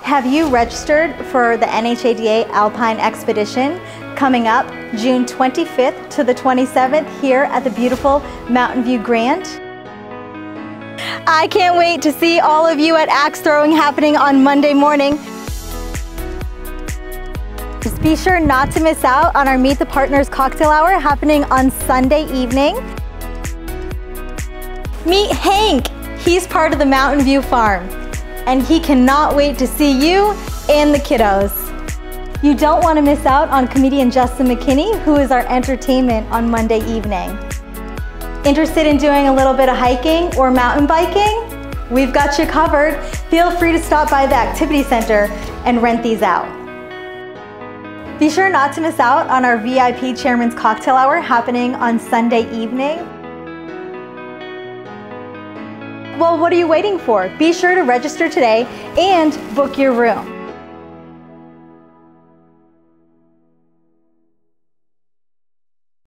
Have you registered for the NHADA Alpine Expedition coming up June 25th to the 27th here at the beautiful Mountain View Grand? I can't wait to see all of you at axe throwing happening on Monday morning. Just be sure not to miss out on our Meet the Partners cocktail hour happening on Sunday evening. Meet Hank. He's part of the Mountain View Farm, and he cannot wait to see you and the kiddos. You don't want to miss out on comedian Justin McKinney, who is our entertainment on Monday evening. Interested in doing a little bit of hiking or mountain biking? We've got you covered. Feel free to stop by the activity center and rent these out. Be sure not to miss out on our VIP Chairman's Cocktail Hour happening on Sunday evening. Well, what are you waiting for? Be sure to register today and book your room.